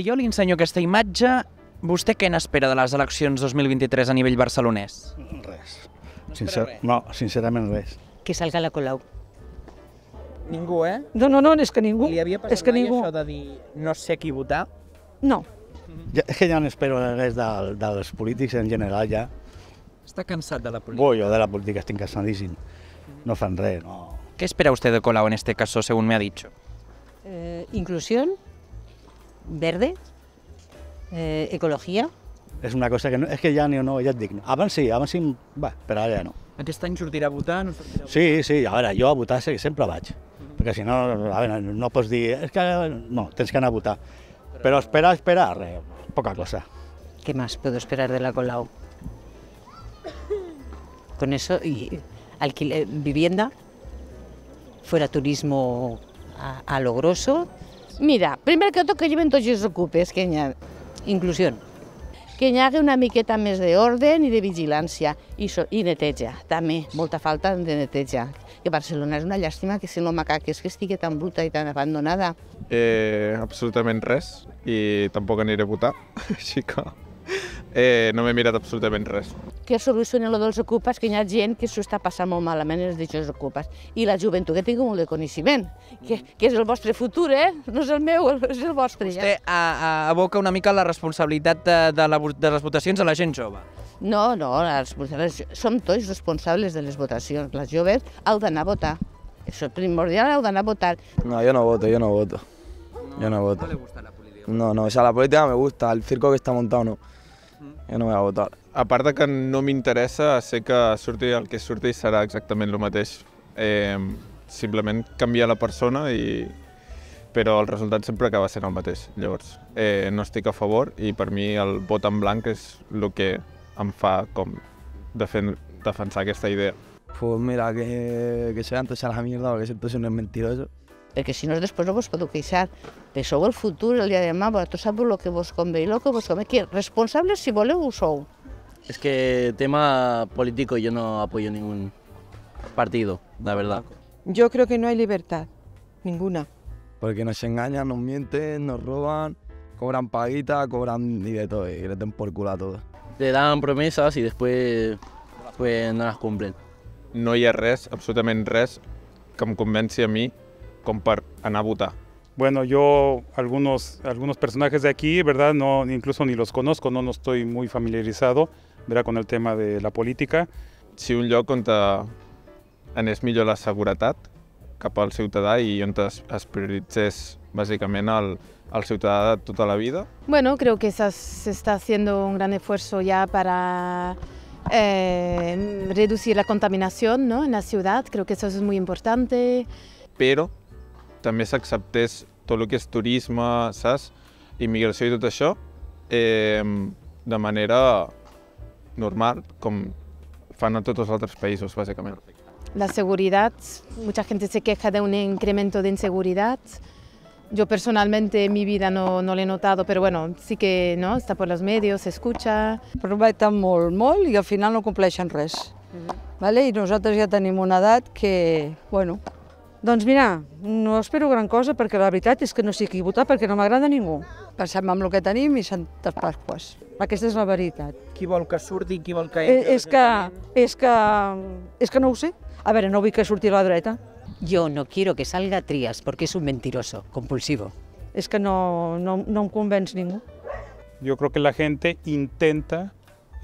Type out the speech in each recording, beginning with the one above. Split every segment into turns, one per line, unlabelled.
Si jo li ensenyo aquesta imatge, vostè què n'espera de les eleccions 2023 a nivell barcelonès?
Res.
No,
Sincerament res.
Que salga la Colau.
Ningú, eh?
No, és que ningú.
Li havia passat mai això de dir no sé qui votar?
No.
És que ja no espero res dels polítics en general, ja.
Està cansat de la política.
Jo de la política estic cansadíssim. No fan res, no.
¿Qué espera usted de Colau en este caso, según me ha dicho?
Inclusión, verde, ecología.
És una cosa que no, és que ja no, ja et dic. Abans sí, però ara ja no.
Aquest any sortirà a votar? No sortirà a votar?
Sí, a veure, jo a votar sempre vaig. Perquè si no, a veure, no pots dir, és que no, tens que anar a votar. Però esperar, res, poca cosa.
¿Qué más puedo esperar de la Colau? Con eso, y vivienda, fuera turismo a lo grosso.
Mira, primer que tot que lleven tots els ocupes, que hi ha inclusió. Que hi hagi una miqueta més d'ordre i de vigilància i neteja, també, molta falta de neteja. Que Barcelona és una llàstima que si no macaques que estigui tan bruta i tan abandonada.
Absolutament res, i tampoc aniré a votar, així que no m'he mirat absolutament res.
Que solucioni el dels ocupes, que hi ha gent que s'ho està passant molt malament els d'aquests ocupes. I la joventut, que tingui molt de coneixement, que és el vostre futur, no és el meu, és el vostre.
Vostè aboca una mica la responsabilitat de les votacions a la gent jove.
No, som tots responsables de les votacions. Les joves heu d'anar a votar. Això és primordial, heu d'anar a votar.
No, yo no voto. Yo no voto.
¿No le gusta la política?
No, o sea, la política me gusta, el circo que está montado no. Yo no voy a votar.
A part de que no m'interessa, sé que el que surti serà exactament el mateix. Simplement canviar la persona, però el resultat sempre acaba sent el mateix. Llavors, no estic a favor i per mi el vot en blanc és el que em fa com defensar aquesta idea.
Pues mira, que se vayan todos a la mierda porque siento ser un mentiroso.
Perquè si no després no vos podeu queixar. Però sou el futur, el dia de demà, vosaltres sabeu el que vos convé i el que vos convé. Que responsables, si voleu, ho sou.
Es que tema político yo no apoyo ningún partido, la verdad.
Yo creo que no hay libertad, ninguna.
Porque nos engañan, nos mienten, nos roban, cobran paguita, cobran y de todo, y les den por culo a todos.
Le dan promesas y después pues no las cumplen.
No hi ha res, absolutament res, que em convenci a mi com per anar a votar.
Bueno, yo algunos personajes de aquí, ¿verdad? No, incluso ni los conozco, no estoy muy familiarizado, ¿verdad? Con el tema de la política.
Si un lloc on anés millor la seguretat cap al ciutadà i on es prioritzés bàsicament el ciutadà de tota la vida.
Bueno, creo que se está haciendo un gran esfuerzo ya para reducir la contaminación, ¿no?, en la ciudad. Creo que eso es muy importante.
Però també s'acceptés tot el que és turisme, saps? Immigració i tot això de manera normal, com fan a tots els altres països, bàsicament.
La seguridad, mucha gente se queja de un incremento de inseguridad. Yo personalmente en mi vida no lo he notado, pero bueno, sí que no, está por los medios, se escucha.
Prometen molt i al final no compleixen res. Vale? I nosaltres ja tenim una edat que, bueno, doncs mira, no espero gran cosa perquè la veritat és que no sé qui votar perquè no m'agrada ningú. Pensem en el que tenim i Santes Pasques. Aquesta és la veritat.
Qui vol que surti, qui vol que
entri? És que no ho sé. A veure, no vull que surti a la dreta.
Yo no quiero que salga Trias porque es un mentiroso, compulsivo.
És que no em convenç ningú.
Yo creo que la gente intenta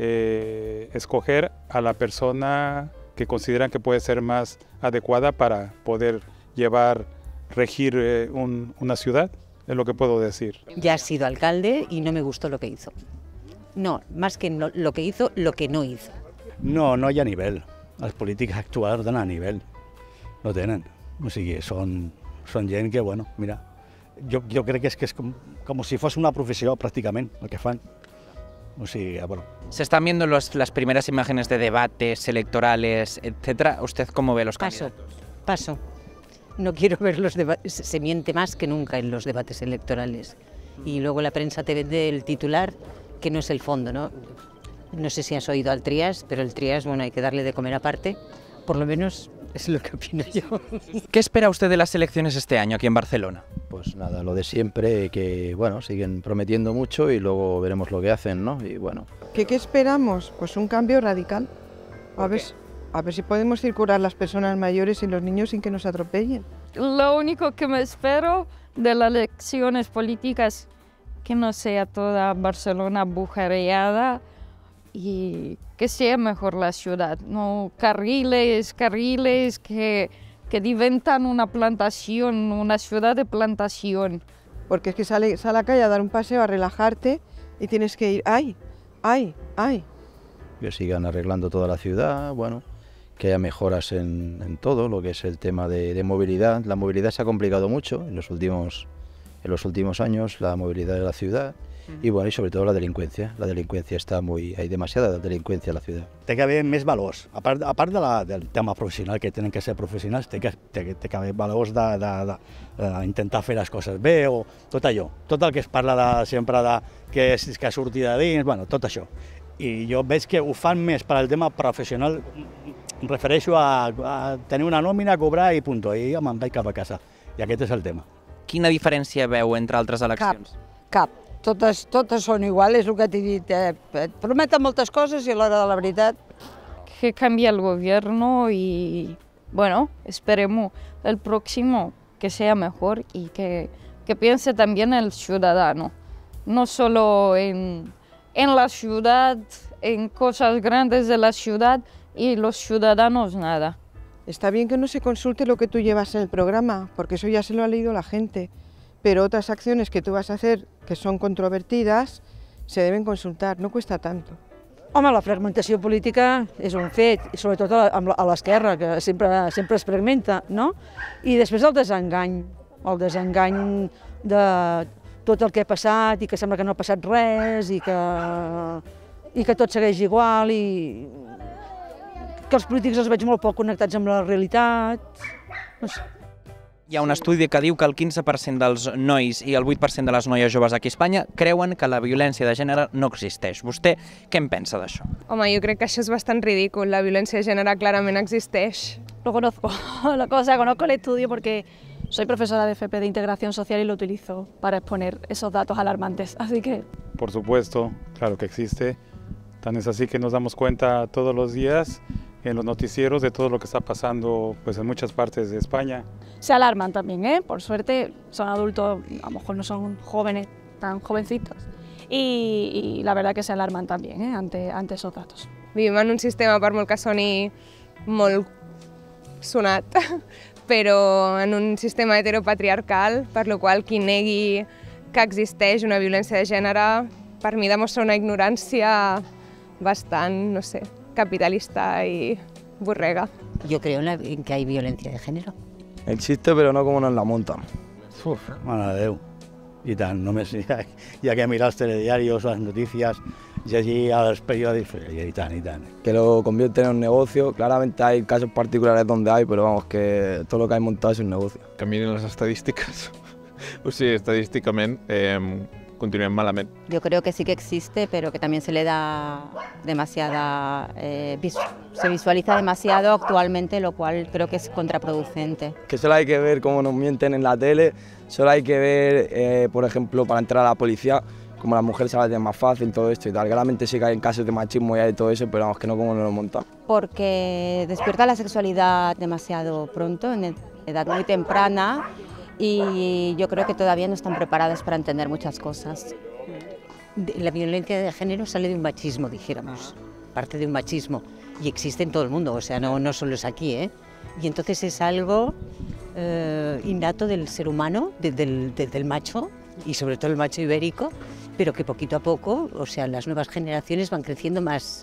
escoger a la persona que consideran que puede ser más adecuada para poder regir una ciudad, es lo que puedo decir.
Ya ha sido alcalde y no me gustó lo que hizo. No, más que no, lo que hizo, lo que no hizo.
No hi ha nivell. Els polítics actuals donen a nivell. No tenen. O sigui, són gent que, bueno, mira, jo crec que és com si fos una professió pràcticament el que fan. O sigui, bueno.
Se están viendo las primeras imágenes de debates electorales, etcétera. ¿Usted cómo ve los candidatos?
Paso. No quiero ver los debates. Se miente más que nunca en los debates electorales. Y luego la prensa te vende el titular, que no es el fondo, ¿no? No sé si has oído al Trias, pero el Trias, bueno, hay que darle de comer aparte. Por lo menos Es lo que opino yo.
¿Qué espera usted de las elecciones este año aquí en Barcelona?
Pues nada, lo de siempre, que bueno, siguen prometiendo mucho y luego veremos lo que hacen, ¿no? Y bueno.
¿Qué esperamos? Pues un cambio radical. A ver si podemos circular las personas mayores y los niños sin que nos atropellen.
Lo único que me espero de las elecciones políticas que no sea toda Barcelona bujareada y que sea mejor la ciudad, no carriles que diventan una plantación, una ciudad de plantación.
Porque es que sale a la calle a dar un paseo, a relajarte y tienes que ir, ¡ay!
Que sigan arreglando toda la ciudad, bueno, que haya mejoras en todo lo que es el tema de movilidad. La movilidad se ha complicado mucho en los últimos años, la movilidad de la ciudad. I, bueno, i sobretot la delinqüència. La delinqüència està hay demasiada delinqüència a la ciutat.
Té que haver més valors. A part del tema professional, que tenen que ser professionals, té que haver valors d'intentar fer les coses bé o tot allò. Tot el que es parla sempre que surti de dins, bueno, tot això. I jo veig que ho fan més per al tema professional, em refereixo a tenir una nòmina, cobrar i punt, i ja me'n vaig cap a casa. I aquest és el tema.
Quina diferència veu entre altres eleccions?
Cap. Totes són igual, és el que t'he dit. Et prometen moltes coses i a l'hora de la veritat...
Que cambie el gobierno y, bueno, esperemos el próximo que sea mejor y que piense también el ciudadano. No solo en la ciudad, en cosas grandes de la ciudad y los ciudadanos nada.
Está bien que no se consulte lo que tú llevas en el programa, porque eso ya se lo ha leído la gente. Pero otras acciones que tú vas a hacer que són controvertides se deben consultar, no cuesta tanto.
Home, la fragmentació política és un fet, i sobretot a l'esquerra, que sempre es fragmenta, no? I després el desengany de tot el que ha passat i que sembla que no ha passat res i que tot segueix igual i que els polítics els veig molt poc connectats amb la realitat, no sé.
Hi ha un estudi que diu que el 15% dels nois i el 8% de les noies joves aquí a Espanya creuen que la violència de gènere no existeix. Vostè què en pensa d'això?
Home, jo crec que això és bastant ridícul. La violència de gènere clarament existeix.
Lo conozco, conozco el estudio porque soy profesora de FP de Integración Social y lo utilizo para exponer esos datos alarmantes, así que...
Por supuesto, claro que existe. Tan es así que nos damos cuenta todos los días en los noticieros de todo lo que está pasando pues, en muchas partes de España.
Se alarman también, ¿eh? Por suerte son adultos, a lo mejor no son jóvenes, tan jovencitos, y la verdad que se alarman también ante esos datos.
Vivim en un sistema, per molt que soni molt sonat, però en un sistema heteropatriarcal, per lo qual qui negui que existeix una violència de gènere, per mi demostra una ignorància bastant, no sé, capitalista y burrega.
Yo creo en que hay violencia de género.
Existe, pero no como nos la montan.
Mare de Déu. I tant, només hi ha que mirar els telediarios, les notícies, llegir els periòdics, i tant, i tant.
Que lo convierten en un negocio. Claramente hay casos particulares donde hay, pero vamos, que todo lo que hay montado es un negocio.
Que miren les estadístiques. O sigui, estadísticament continuem malament.
Yo creo que sí que existe, pero que también se le da demasiada... se visualiza demasiado actualmente, lo cual creo que es contraproducente.
Que solo hay que ver cómo nos mienten en la tele, solo hay que ver, por ejemplo, para entrar a la policía, como las mujeres se la tienen más fácil, todo esto y tal. Claramente sí que hay casos de machismo y hay todo eso, pero vamos, que no como nos lo montan.
Porque despierta la sexualidad demasiado pronto, en edad muy temprana, y yo creo que todavía no están preparadas para entender muchas cosas. La violencia de género sale de un machismo, dijéramos, parte de un machismo, y existe en todo el mundo, o sea, no solo es aquí, ¿eh? Y entonces es algo innato del ser humano, del macho, y sobre todo el macho ibérico, pero que poquito a poco, o sea, las nuevas generaciones van creciendo más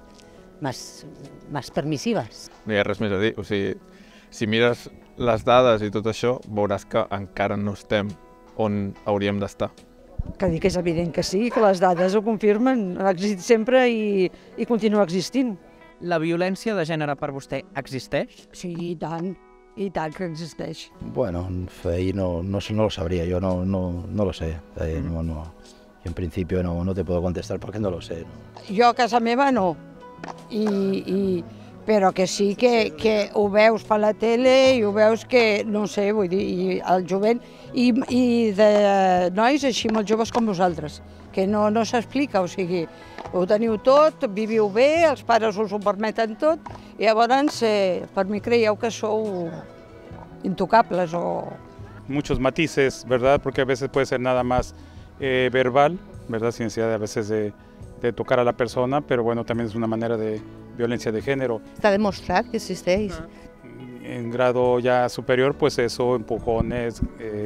permisivas.
No hi ha res més a dir, o sigui, si mires les dades i tot això, veuràs que encara no estem on hauríem d'estar.
Que dic que és evident que sí, que les dades ho confirmen, ha existit sempre i continua existint.
La violència de gènere per vostè existeix?
Sí, i tant que existeix.
Bueno, ahí no lo sabría, yo no lo sé. Yo en principio no te puedo contestar porque no lo sé.
Jo a casa meva no, i però que sí que ho veus per la tele i ho veus que, no sé, vull dir, i el jovent, i de nois així molt joves com vosaltres, que no s'explica, o sigui, ho teniu tot, viviu bé, els pares us ho permeten tot, i llavors per mi creieu que sou intocables o...
Muchos matices, ¿verdad? Porque a veces puede ser nada más verbal, ¿verdad? Sin necesidad a veces de tocar a la persona, pero bueno, también es una manera de violencia de género.
Está demostrado que existe.
En grado ya superior, pues eso, empujones,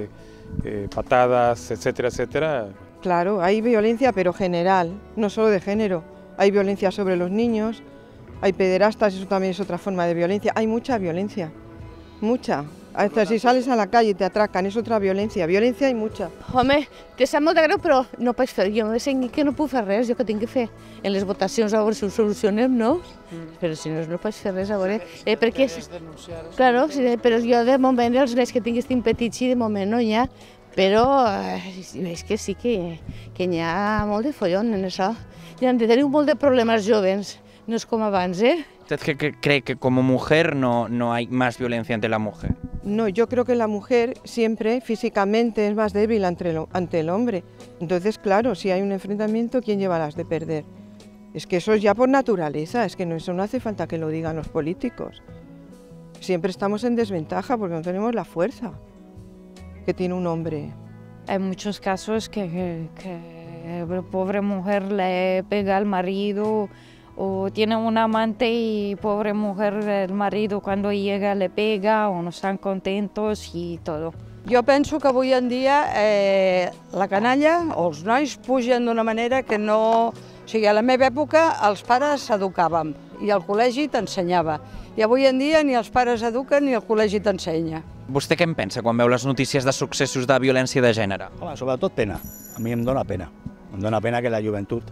patadas, etcétera, etcétera.
Claro, hay violencia, pero general, no solo de género. Hay violencia sobre los niños, hay pederastas, eso también es otra forma de violencia. Hay mucha violencia, mucha. Hasta si sales a la calle y te atracan, és otra violència. Violència hi mucha.
Home, que sap molt de greu, però no pots fer. Jo que no puc fer res, jo que tinc que fer. En les votacions a veure si ho solucionem, no? Però si no, no pots fer res a veure. Perquè... Claro, sí, però jo de moment els nens que tinc estic petits i de moment no hi ha. Però és que sí que hi ha molt de follon en això. I hem de tenir molt de problemes jovens, no és com abans,
¿Usted cree que como mujer no hay más violencia ante la mujer?
No, yo creo que la mujer siempre físicamente es más débil ante el hombre. Entonces, claro, si hay un enfrentamiento, ¿quién lleva las de perder? Es que eso es ya por naturaleza, es que eso no hace falta que lo digan los políticos. Siempre estamos en desventaja porque no tenemos la fuerza que tiene un hombre.
Hay muchos casos que la pobre mujer le pega al marido, o tiene un amante y pobre mujer, el marido cuando llega le pega o no están contentos y todo.
Jo penso que avui en dia la canalla o els nois pugen d'una manera que no... O sigui, a la meva època els pares s'educàvem i el col·legi t'ensenyava. I avui en dia ni els pares eduquen ni el col·legi t'ensenya.
Vostè què en pensa quan veu les notícies de successos de violència de gènere?
Home, sobretot pena. A mi em dóna pena. Em dóna pena que la joventut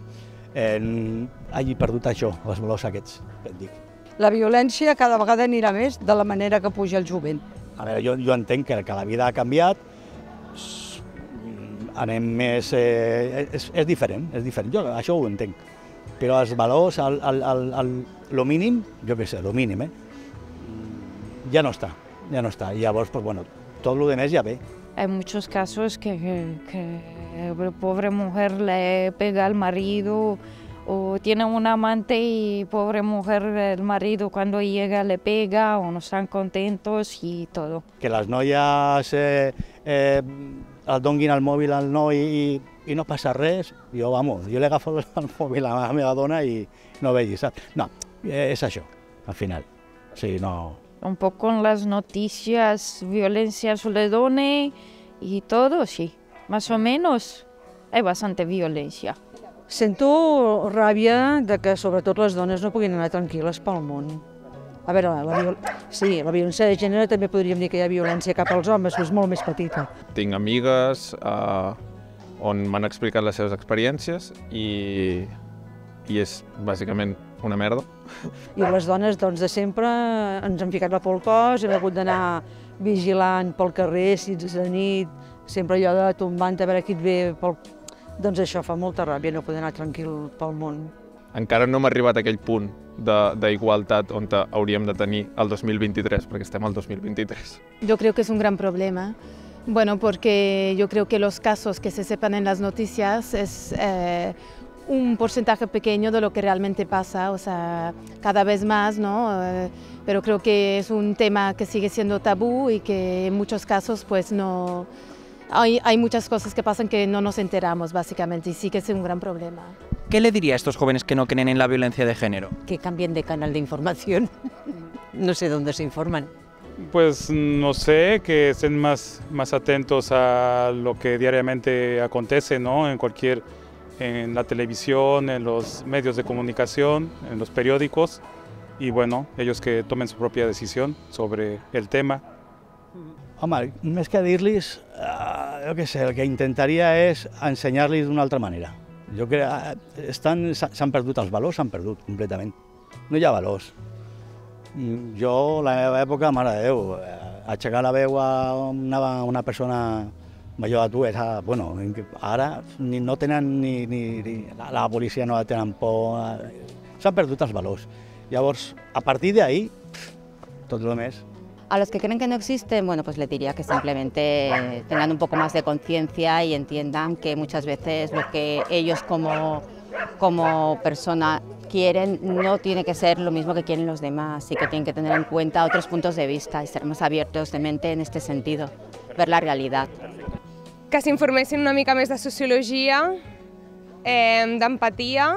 hagi perdut això, els valors aquests, que et dic.
La violència cada vegada anirà més de la manera que puja el jovent.
A veure, jo entenc que la vida ha canviat, anem més... és diferent, jo això ho entenc. Però els valors, lo mínim, jo què sé, lo mínim, ja no està. I llavors, pues bueno, tot el demés ja ve.
Hay muchos casos que la pobre mujer le pega al marido o tiene un amante y pobre mujer, el marido cuando llega le pega o no están contentos y todo.
Que les noies el donguin el mòbil al noi i no passa res, jo li agafo el mòbil a la meva dona i no vegi, saps? No, és això, al final. Sí, no...
Un poco con las noticias, violencia sobre dones y todo, sí. Más o menos hay bastante violencia.
Sento ràbia de que sobretot les dones no puguin anar tranquil·les pel món. A veure, la violència de gènere també podríem dir que hi ha violència cap als homes, però és molt més petita.
Tinc amigues on m'han explicat les seves experiències i és bàsicament una merda.
I les dones, doncs, de sempre ens han ficat la por al cos, hem hagut d'anar vigilant pel carrer, si és de nit, sempre allò de tombant a veure qui et ve pel... Doncs això fa molta ràbia, no poder anar tranquil pel món.
Encara no hem arribat a aquell punt d'igualtat on hauríem de tenir el 2023, perquè estem al 2023.
Yo creo que es un gran problema. Bueno, porque yo creo que los casos que se sepan en las noticias es un porcentaje pequeño de lo que realmente pasa, o sea, cada vez más, ¿no? Pero creo que es un tema que sigue siendo tabú y que en muchos casos pues no... Hay muchas cosas que pasan que no nos enteramos, básicamente, y sí que es un gran problema.
¿Qué le diría a estos jóvenes que no creen en la violencia de género?
Que cambien de canal de información. No sé dónde se informan.
Pues no sé, que estén más atentos a lo que diariamente acontece, ¿no? En la televisión, en los medios de comunicación, en los periódicos, y bueno, ellos que tomen su propia decisión sobre el tema.
Home, més que dir-los, jo què sé, el que intentaria és ensenyar-los d'una altra manera. Jo crec que s'han perdut els valors, s'han perdut completament. No hi ha valors. Jo, la meva època, mare de Déu, aixecar la veu a una persona major de tu era, bueno, ara no tenen la policia no tenen por, s'han perdut els valors. Llavors, a partir d'ahí, tot lo més.
A los que creen que no existen, bueno, pues les diría que simplemente tengan un poco más de conciencia y entiendan que muchas veces lo que ellos como persona quieren no tiene que ser lo mismo que quieren los demás y que tienen que tener en cuenta otros puntos de vista y ser más abiertos de mente en este sentido, ver la realidad.
Que s'informessin una mica més de sociologia, d'empatia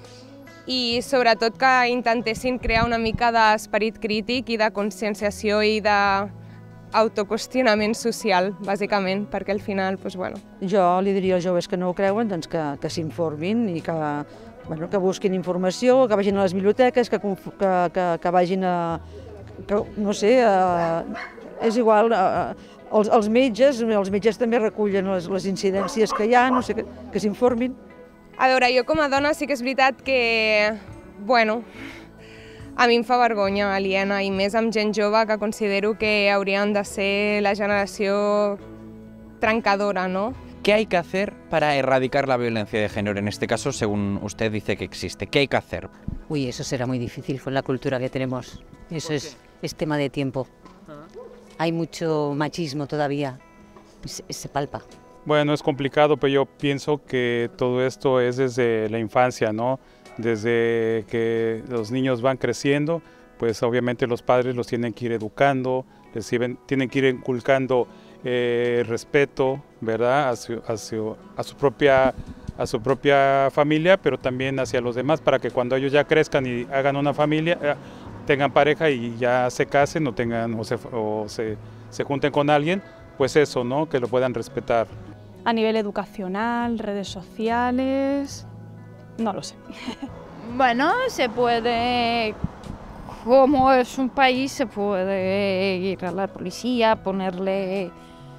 i sobretot que intentessin crear una mica d'esperit crític i de conscienciació i d'autoqüestionament social, bàsicament, perquè al final, doncs, bueno.
Jo li diria als joves que no ho creuen doncs que s'informin i que busquin informació, que vagin a les biblioteques, que vagin a... no sé, és igual, els metges també recullen les incidències que hi ha, no sé, que s'informin.
A veure, jo com a dona sí que és veritat que, bueno, a mi em fa vergonya aliena i més amb gent jove que considero que haurien de ser la generació trencadora, ¿no?
¿Qué hay que hacer para erradicar la violencia de género? En este caso, según usted dice que existe. ¿Qué hay que hacer?
Uy, eso será muy difícil con la cultura que tenemos. Eso es tema de tiempo. Hay mucho machismo todavía. Se palpa.
Bueno, es complicado, pero yo pienso que todo esto es desde la infancia, ¿no? Desde que los niños van creciendo, pues obviamente los padres los tienen que ir educando, tienen que ir inculcando respeto, ¿verdad? A su propia familia, pero también hacia los demás, para que cuando ellos ya crezcan y hagan una familia, tengan pareja y ya se casen o se junten con alguien, pues eso, ¿no? Que lo puedan respetar.
A nivel educacional, redes sociales, no lo sé.
Bueno, se puede, como es un país, se puede ir a la policía, ponerle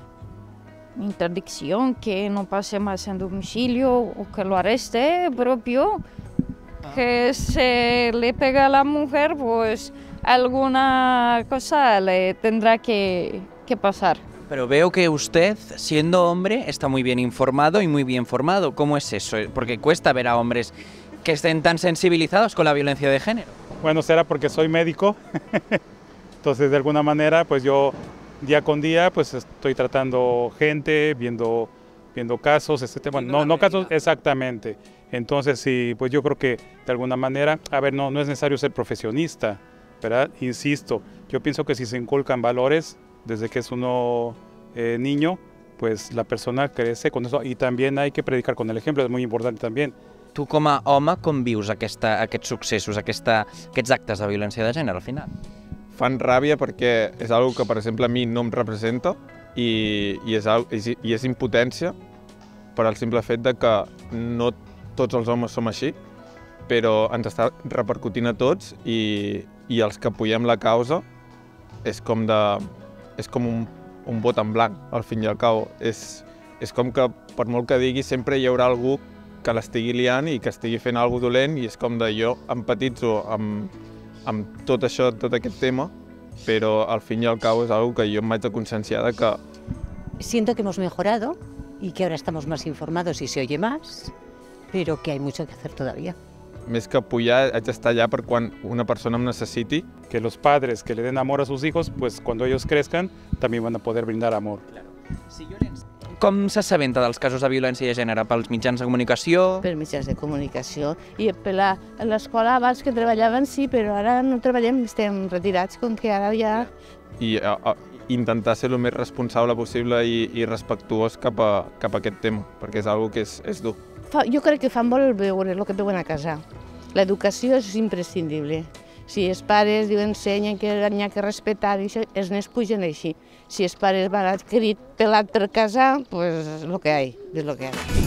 interdicción, que no pase más en domicilio o que lo arreste propio, que se le pega a la mujer, pues alguna cosa le tendrá que pasar.
Pero veo que usted, siendo hombre, está muy bien informado y muy bien formado. ¿Cómo es eso? Porque cuesta ver a hombres que estén tan sensibilizados con la violencia de género.
Bueno, será porque soy médico, entonces de alguna manera pues yo día con día pues estoy tratando gente, viendo casos, bueno, no casos exactamente. Entonces sí, pues yo creo que de alguna manera, a ver, no es necesario ser profesionista, ¿verdad? Insisto, yo pienso que si se inculcan valores desde que es uno niño, pues la persona crece con eso y también hay que predicar con el ejemplo, es muy importante también.
Tu com a home com vius aquests successos, aquests actes de violència de gènere al final?
Fan ràbia perquè és una que, per exemple, a mi no em representa i és impotència per al simple fet de que no tots els homes som així, però ens està repercutint a tots i els que apoyem la causa és com un vot en blanc, al fin i al cabo. És com que, per molt que digui, sempre hi haurà algú que l'estigui liant i que estigui fent alguna cosa dolent i és com de jo empatitzo amb tot això, tot aquest tema, però al fin i al cabo és una que jo em vaig de conscienciar de que...
Siento que hemos mejorado y que ahora estamos más informados y se oye más, pero que hay mucho que hacer todavía.
Més que apoyar, haig d'estar allà per quan una persona em necessiti.
Que los padres que le den amor a sus hijos, pues cuando ellos crezcan, también van a poder brindar amor.
Com s'assabenta dels casos de violència de gènere? Pels mitjans de comunicació?
Per mitjans de comunicació. I per l'escola abans que treballaven sí, però ara no treballem, estem retirats, com que ara ja...
I intentar ser el més responsable possible i respectuós cap a aquest tema, perquè és una que és dur.
Jo crec que fan molt veure el que veuen a casa. L'educació és imprescindible. Si els pares ensenyen que n'hi ha que respectar, els nens pugen així. Si els pares van a crit pelat per casa, pues és el que hi ha, és el que hi ha.